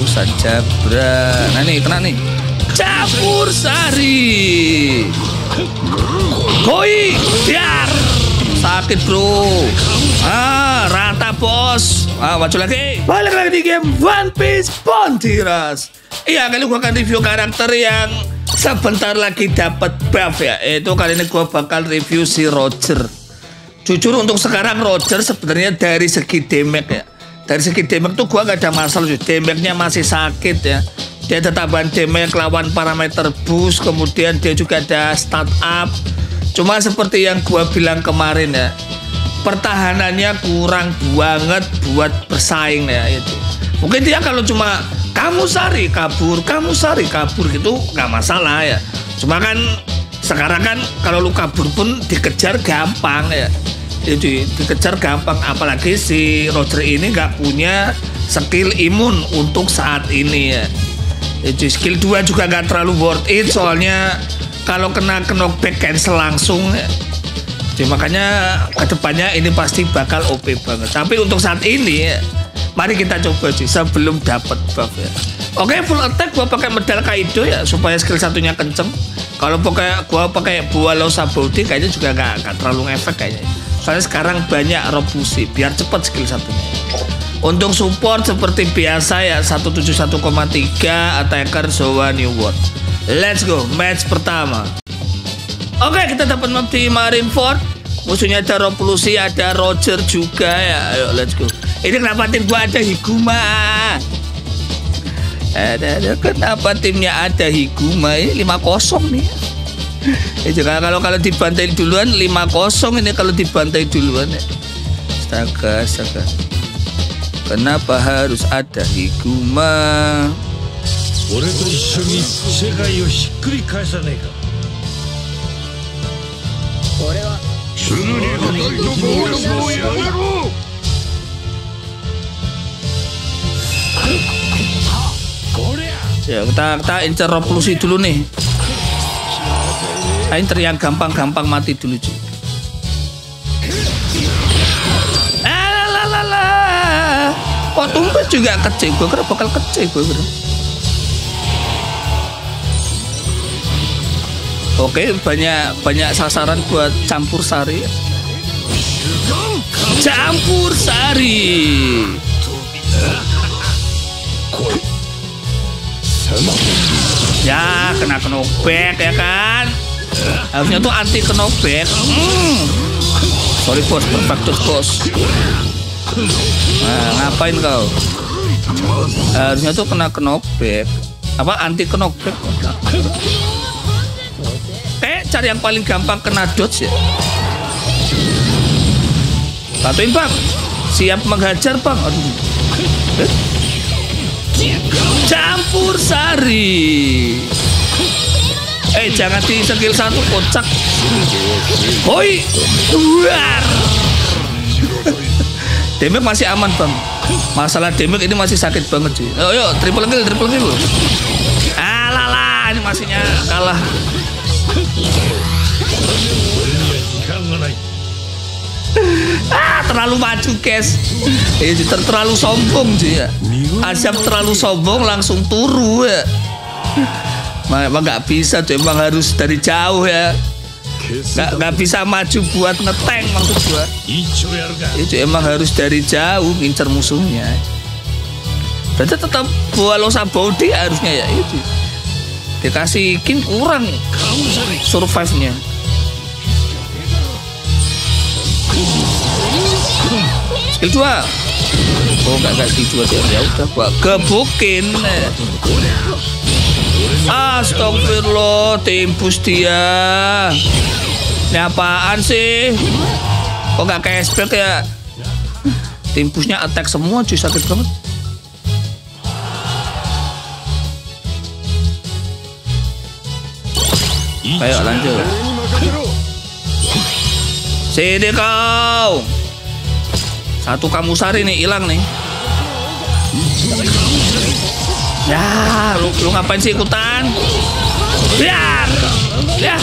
saja bra. Nah nih kena nih. Campur sari. Koi biar sakit bro. Rata bos. Maju lagi. Balik lagi di game One Piece Pontiras. Iya, kali gua akan review karakter yang sebentar lagi dapat buff ya. Itu kali ini gua bakal review si Roger. Jujur untuk sekarang Roger sebenarnya dari segi damage ya. Dari segi damage tuh gua gak ada masalah. Damage-nya masih sakit ya. Dia tetapkan damage lawan parameter boost. Kemudian dia juga ada stat up. Cuma seperti yang gua bilang kemarin ya, pertahanannya kurang banget buat bersaing ya itu. Mungkin dia kalau cuma kamu sari kabur gitu nggak masalah ya. Cuma kan sekarang kan kalau lu kabur pun dikejar gampang ya. Jadi dikejar gampang, apalagi si Roger ini nggak punya skill imun untuk saat ini ya. Jadi skill 2 juga nggak terlalu worth it soalnya kalau kena knockback cancel langsung ya. Jadi makanya kedepannya ini pasti bakal OP banget. Tapi untuk saat ini ya, mari kita coba sih sebelum dapat buff ya. Oke, full attack gua pakai medal Kaido ya supaya skill satunya kenceng. Kalau gua pakai Bualo Sabody kayaknya juga gak terlalu ngefek kayaknya. Soalnya sekarang banyak Robusi biar cepet skill satunya. Untuk support seperti biasa ya 171,3 attacker Zoa New World. Let's go match pertama. Oke, kita dapat map di Marineford. Musuhnya ada Robusi, ada Roger juga ya. Ayo let's go. Ini kenapa tim gua ada Higuma? Kenapa timnya ada Higuma? Ini 5-0 nih. Kalau dibantai duluan 5-0 ini kalau dibantai duluan ya. Astaga. Kenapa harus ada Higuma? Ya, kita incer Robusi dulu nih. Kita incer yang gampang-gampang mati dulu cuy. Kok tumpet juga kecil, gue kira bakal kecil gue kira. Oke, banyak sasaran buat campur sari. Campur sari. Ya, kena knockback ya kan. Harusnya tuh anti knockback. Sorry bos, perfect bos. Nah, ngapain kau? Harusnya tuh kena knockback. Apa anti knockback? Cari yang paling gampang kena dodge ya. Satuin bang. Siap menghajar bang. Aduh. Campur sari. Jangan di skill 1 kocak. Hoi. Luar. Damage masih aman bang. Masalah damage ini masih sakit banget sih. Ayo triple kill. Alah, ini masihnya kalah. Terlalu maju guys. Terlalu sombong sih ya. Azam terlalu sombong langsung turu ya. Emang nggak bisa tuh, emang harus dari jauh ya. Nggak bisa maju buat ngeteng maksud gua. Itu emang harus dari jauh ngincer musuhnya. Berarti tetap Bualo Sabody harusnya ya itu. Dikasih king kurang survive-nya. Skill 2. Oh enggak skill 2 sih. Ya udah gua gebukin. Astagfirullah, timpus dia. Ini apaan sih? Kok nggak kayak spell ya? Timpusnya attack semua cuy, sakit banget. Ayo lanjut. Sini kau. Satu kamu sari nih hilang nih. Ya, lu ngapain sih ikutan? Biar. Ya.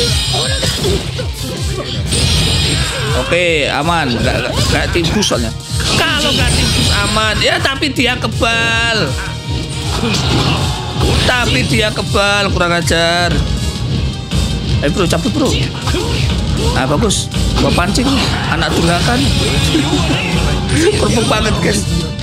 Oke, aman. Gak timbus soalnya. Kalau gak timbus aman. Ya, tapi dia kebal. Tapi dia kebal, kurang ajar. Bro, cabut bro. Nah bagus, gua pancing anak durhakan. Kerupuk banget guys.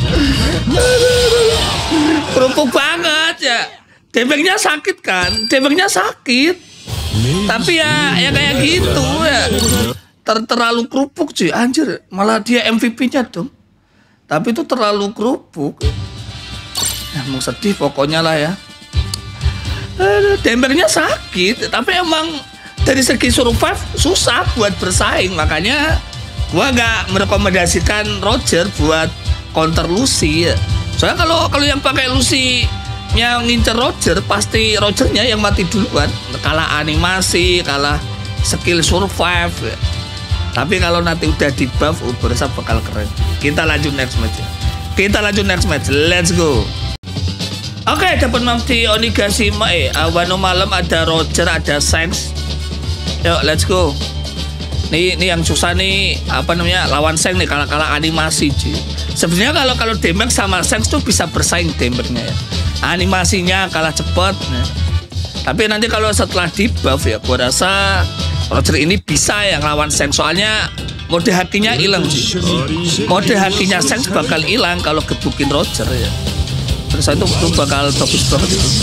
Kerupuk banget ya. Damage-nya sakit kan? Damage-nya sakit. Tapi ya kayak gitu ya. Terlalu kerupuk cuy, anjir. Malah dia MVP-nya dong. Tapi itu terlalu kerupuk. Nah, mau sedih pokoknya lah ya. Damage-nya sakit, tapi emang dari segi survive susah buat bersaing. Makanya gua nggak merekomendasikan Roger buat counter Lucy ya. Soalnya kalau yang pakai Lucy yang ngincer Roger, pasti Rogernya yang mati duluan. Kalah animasi, kalah skill survive ya. Tapi kalau nanti udah di buff, berasa bakal keren. Kita lanjut next match. Let's go. Oke, dapat mati Onigashima. Wano malam ada Roger, ada Shanks. Yuk, let's go. Nih yang susah nih, apa namanya, lawan Shanks nih, kalah animasi cuy. Sebenarnya kalau damage sama Shanks tuh bisa bersaing damage-nya ya. Animasinya kalah cepet. Nah. Tapi nanti kalau setelah di buff ya, gua rasa Roger ini bisa yang lawan Shanks. Soalnya mode hakinya hilang sih. Mode hakinya Shanks bakal hilang kalau gebukin Roger ya. Terus itu bakal bagus banget itu.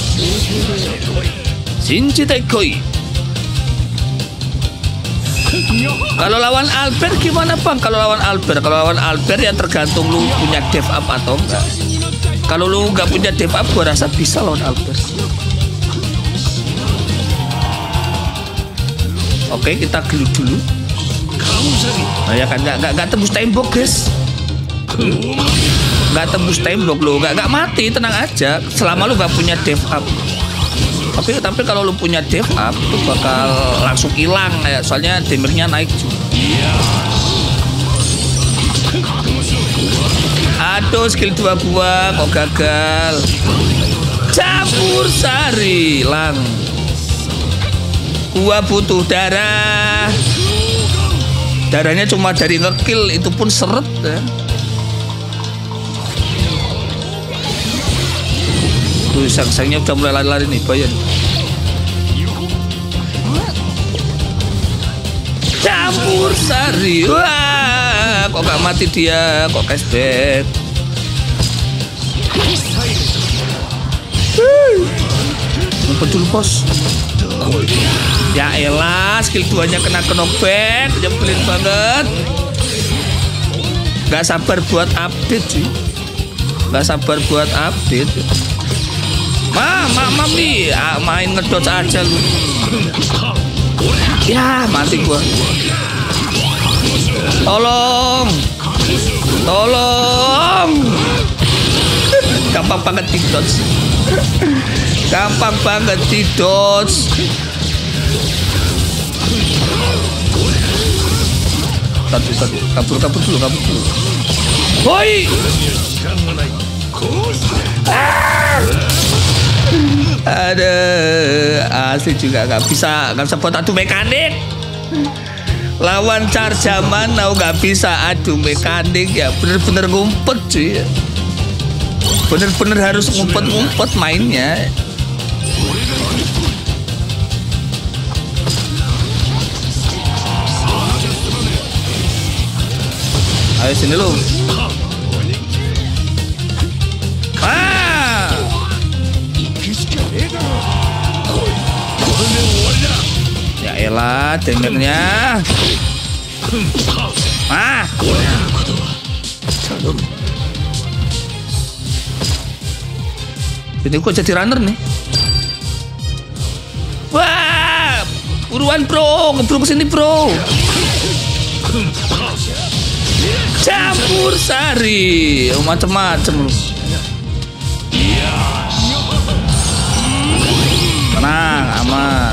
Shinji Tekoi. Kalau lawan Albert gimana bang? Kalau lawan Albert ya tergantung lu punya dev up atau enggak. Kalau lu nggak punya dev up, gua rasa bisa lawan Albert. Oke, kita gelut dulu. Oh ya kan nggak tembus tembok guys. Nggak tembus tembok lo, nggak mati, tenang aja. Selama lu nggak punya dev up. Tapi kalau lu punya dev up, itu bakal langsung hilang ya. Soalnya damage-nya naik juga. Aduh, skill 2 gua kok gagal. Campur sari, hilang. Gua butuh darah. Darahnya cuma dari ngekill, itu pun seret ya. Tuh sang-sangnya udah mulai lari-lari nih, Bayan. Campur sari. Wah, kok gak mati dia, kok cashback. Ngumpet dulu bos. Ya elah, skill 2-nya kena knockback, nyebelin banget. Gak sabar buat update sih. Gak sabar buat update. Mam nih, main ngedot aja lu. Ya, mati gua. Tolong. Gampang banget di-dodge. Tadi, kabur dulu. Woi. Ada asli juga nggak bisa buat adu mekanik. Lawan Charjaman nggak bisa adu mekanik ya, bener-bener ngumpet cuy. Bener-bener harus ngumpet mainnya. Ayo sini lu. Ya elah, damage-nya. Ini kok jadi runner nih. Wah, buruan bro, ngebruk kesini bro. Campur sari, macem-macem lu. Tenang, aman.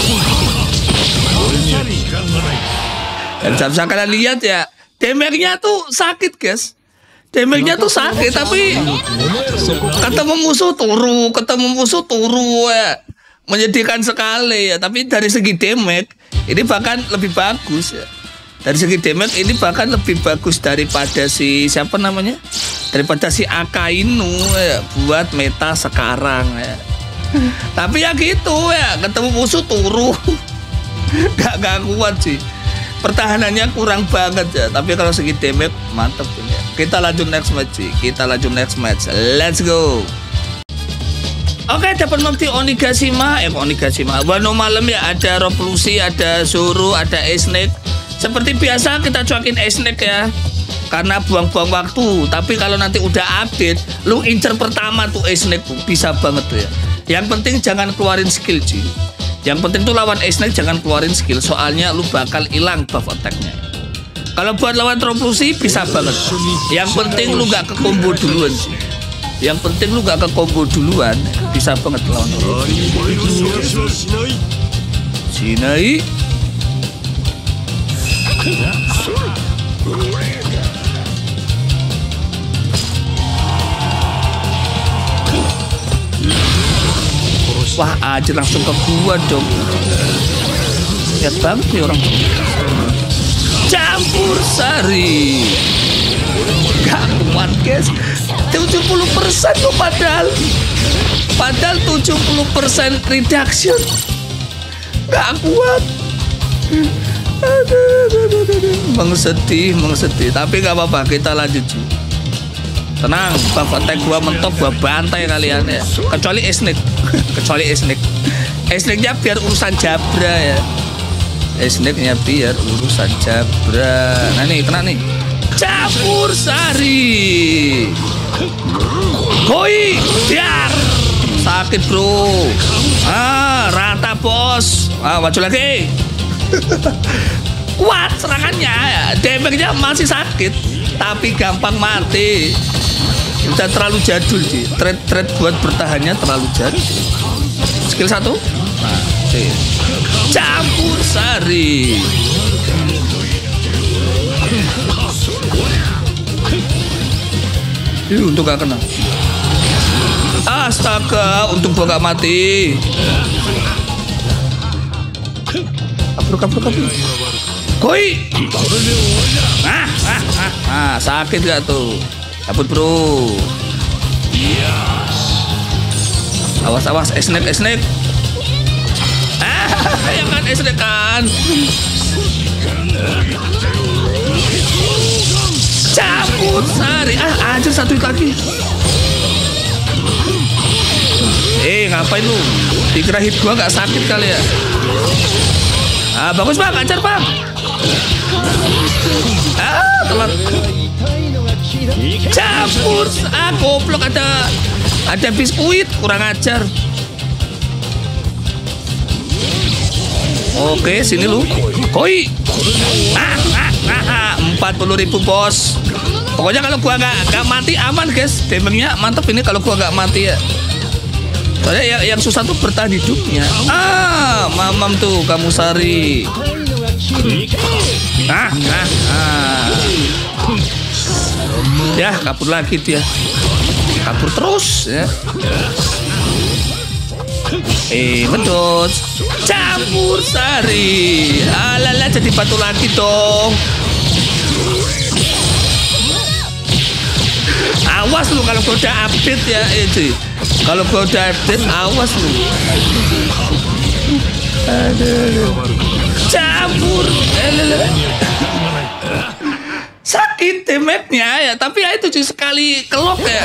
Dan bisa kalian lihat ya, damage-nya tuh sakit guys. Damage-nya tuh sakit, tapi ketemu musuh turu ya. Menyedihkan sekali ya. Tapi dari segi damage ini bahkan lebih bagus ya. Dari segi damage ini bahkan lebih bagus daripada si siapa namanya? Daripada si Akainu ya, buat meta sekarang ya. Tapi ya gitu ya, ketemu musuh turu. Gak kuat sih. Pertahanannya kurang banget ya. Tapi kalau segi damage mantep ya. Kita lanjut next match sih. Let's go. Oke, dapat mati Onigashima. Onigashima. Wano malam ya, ada Rob Lucy, ada Zoro, ada Snake. Seperti biasa kita cuakin Snake ya, karena buang-buang waktu. Tapi kalau nanti udah update, lu incer pertama tuh Snake tuh bisa banget tuh ya. Yang penting jangan keluarin skill sih. Yang penting tuh lawan Snake jangan keluarin skill, soalnya lu bakal hilang buff attack-nya. Kalau buat lawan Rob Lucy bisa banget. Yang penting lu gak ke combo duluan sih. Yang penting lu gak ke combo duluan, bisa banget lawan Rob Lucy. Shinai. Wah, aja langsung ke gua dong. Lihat banget nih orang. Campur sari. Gak kuat guys. 70% tuh padahal 70% reduction. Gak kuat. Sedih. Tapi gak apa-apa, kita lanjut sih. Tenang, buff attack gua mentok, gua bantai kalian ya. Kecuali Snake. Snake-nya biar urusan Jabra ya. Snake-nya biar urusan Jabra. Nah nih, kena nih. Campur sari. Koi, biar. Sakit bro. Rata bos. Maju lagi. Kuat serangannya, damage-nya masih sakit, tapi gampang mati. Udah terlalu jadul sih. Trade buat bertahannya terlalu jadul. Skill 1. Nah, campur sari. Untuk gak kena. Astaga, untung gua gak mati. Kabur. Koi. Sakit gak tuh? Kabur bro. Awas Snake. Ya kan Snake kan. Campur sari. Anjir, satu lagi. Ngapain lu? Dikira hit gua gak sakit kali ya? Bagus bang, ajar bang. Telat. Campur. Goblok, ada biskuit, kurang ajar. Oke, sini lu. Koi. 40.000 bos. Pokoknya kalau gua gak mati aman guys. Damage-nya mantep ini kalau gua gak mati ya. Soalnya yang susah tuh bertahan hidupnya. Mamam tuh kamu sari. Ya, kabur lagi dia. Kabur terus ya. Ngedot. Campur sari. Alala, jadi batu lagi dong. Awas lu kalau udah update ya itu. Kalau udah update awas lu. Campur. Sakit damage-nya ya, tapi ya itu sekali kelok ya.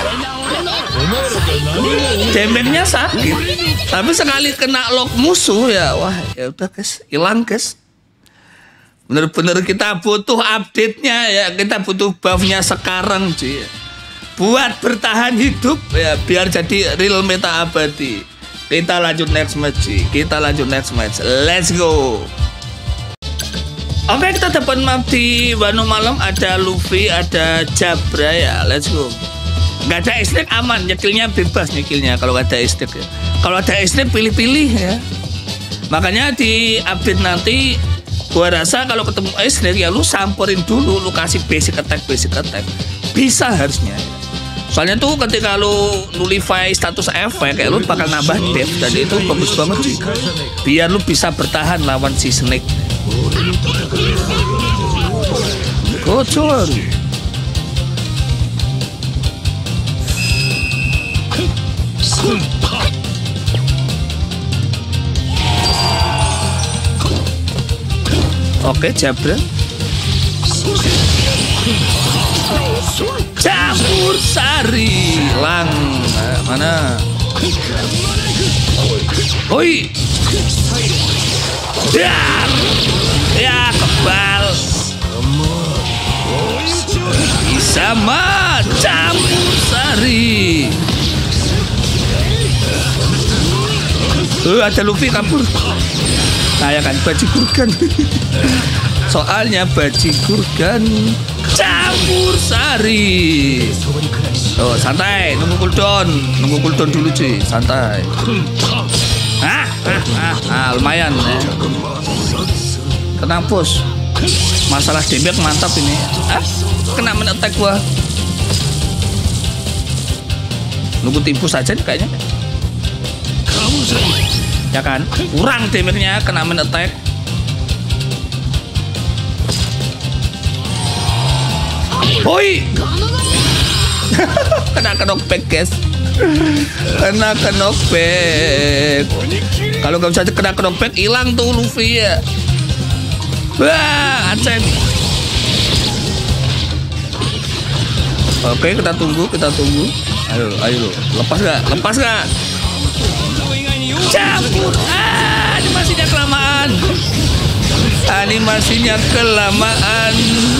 Damage-nya sakit. Tapi sekali kena lock musuh ya, wah ya udah guys, hilang guys. Bener-bener kita butuh update-nya ya, kita butuh buff-nya sekarang cuy. Buat bertahan hidup ya, biar jadi real meta abadi. Kita lanjut next match sih. Let's go. Oke, kita dapat map di Wano malam, ada Luffy, ada Jabra ya. Let's go. Gak ada Snake aman, nyekilnya bebas nyekilnya kalau ada Snake ya. Kalau ada Snake pilih-pilih ya. Makanya di update nanti gua rasa kalau ketemu Snake ya lu samperin dulu, lu kasih basic attack. Bisa harusnya. Soalnya tuh ketika lu nullify status efek kayak lu bakal nambah def, dan itu bagus banget sih. Biar lu bisa bertahan lawan si Snake. Roger. Oke, Jabra. Campur sari. Lang. Mana? Oi. Ya, kebal. Sama campur sari. Ada Luffy kabur. Saya kan bajigur. Soalnya bajigur kan campur sari. Oh, santai, nunggu cooldown dulu cuy, santai. Lumayan ya. Tenang bos. Masalah damage mantap ini. Kena men-attack gua. Nunggu timpus aja nih kayaknya. Ya kan, kurang damage-nya, kena men-attack. Hoi. Kena knockback guys. Kena knockback. Kalau nggak bisa kena knockback, hilang tuh Luffy ya. Wah, aceng. Oke, kita tunggu. Ayo, lepas nggak? Campur. Animasinya kelamaan.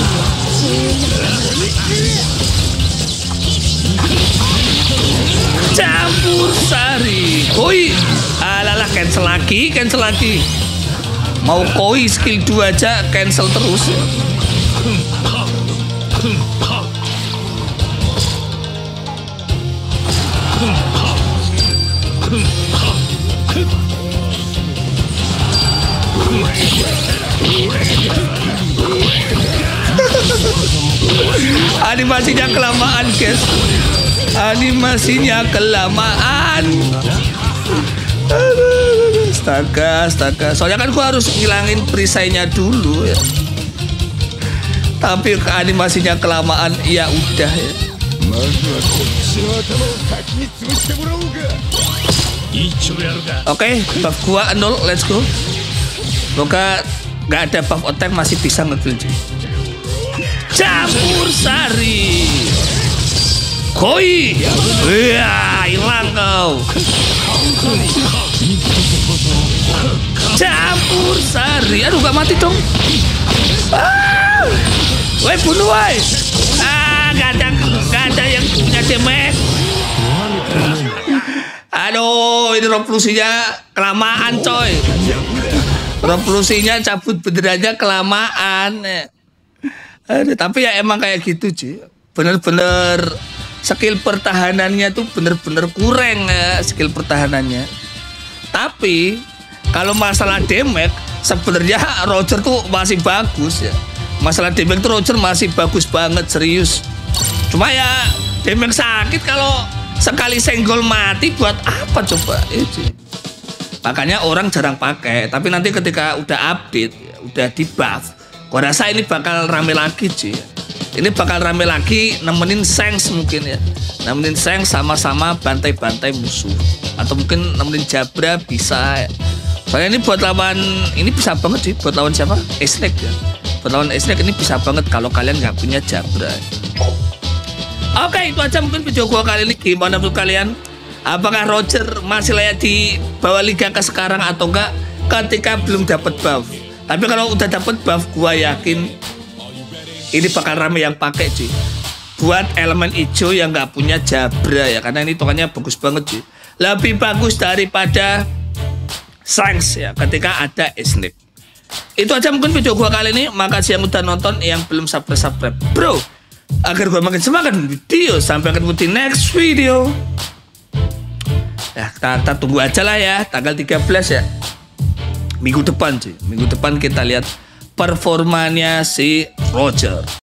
Campur sari. Koi. Alalah, cancel lagi. Mau koi skill 2 aja cancel terus. Animasinya kelamaan guys. Astaga. Soalnya kan gua harus ngilangin perisainya dulu ya. Tapi animasinya kelamaan, ya udah ya. Oke, buff gua 0, let's go. Semoga nggak ada buff attack, masih bisa nge-kill. Campur sari. Koi. Ya, hilang kau. Campur sari. Aduh, gak mati dong. Woi, bunuh woi. Gak ada yang punya damage. Aduh, ini revolusinya kelamaan coy. Revolusinya cabut benderanya kelamaan. Aduh, tapi ya emang kayak gitu sih. Bener-bener skill pertahanannya tuh bener-bener kurang ya, skill pertahanannya. Tapi kalau masalah damage sebenarnya Roger tuh masih bagus ya. Masalah damage tuh Roger masih bagus banget, serius. Cuma ya damage sakit, kalau sekali senggol mati buat apa coba itu. Makanya orang jarang pakai. Tapi nanti ketika udah update, udah di buff, gua rasa ini bakal rame lagi sih. Ini bakal rame lagi, nemenin Shanks mungkin ya. Nemenin Shanks sama-sama bantai-bantai musuh. Atau mungkin nemenin Jabra bisa ya. Soalnya ini buat lawan, ini bisa banget sih. Buat lawan siapa? Snake ya. Buat lawan Snake ini bisa banget kalau kalian nggak punya Jabra. Oke, itu aja mungkin video gua kali ini. Gimana menurut kalian? Apakah Roger masih layak di bawah liga ke sekarang atau enggak ketika belum dapat buff? Tapi kalau udah dapat buff, gua yakin ini bakal rame yang pakai cuy. Buat elemen hijau yang nggak punya Jabra ya, karena ini tokennya bagus banget cuy. Lebih bagus daripada Shanks ya ketika ada Snake. Itu aja mungkin video gua kali ini. Makasih yang udah nonton, yang belum subscribe bro, agar gua makin semangat video. Sampai ketemu di next video. Ya, kita tunggu aja lah ya, tanggal 13 ya. Minggu depan cuy. Minggu depan kita lihat performanya si Roger.